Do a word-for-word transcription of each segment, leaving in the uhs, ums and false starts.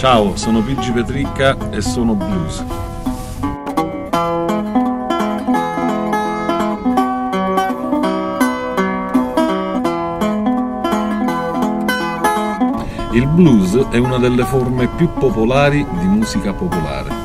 Ciao, sono Pigi Petricca e sono blues. Il blues è una delle forme più popolari di musica popolare.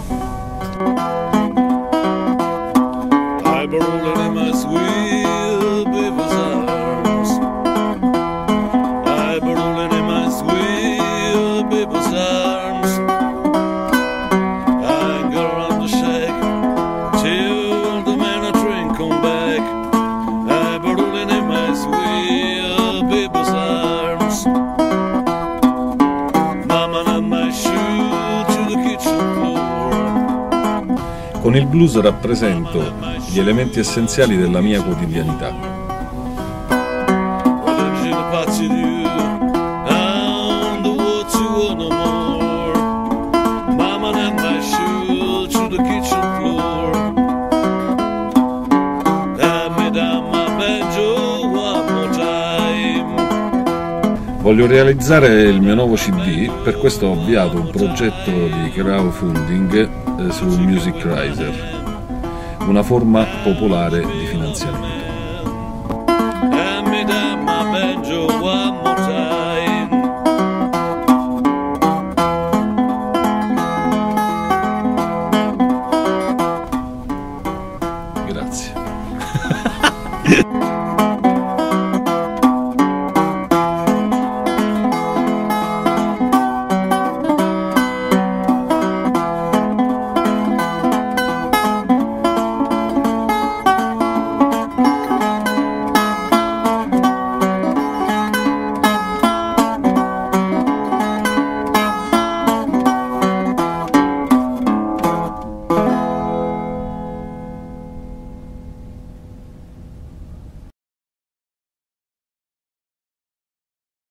Con il blues rappresento gli elementi essenziali della mia quotidianità. Voglio realizzare il mio nuovo C D, per questo ho avviato un progetto di crowdfunding su Music Riser, una forma popolare di finanziamento.